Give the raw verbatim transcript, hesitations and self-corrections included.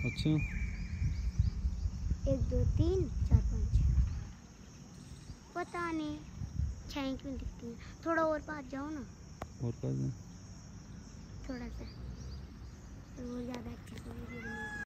अच्छा, एक दो तीन चार पाँच, पता नहीं छह क्यों दिखती है। थोड़ा और पास जाओ ना, और पास है। थोड़ा सा, तो वो ज़्यादा अच्छे से वीडियो बनेगी।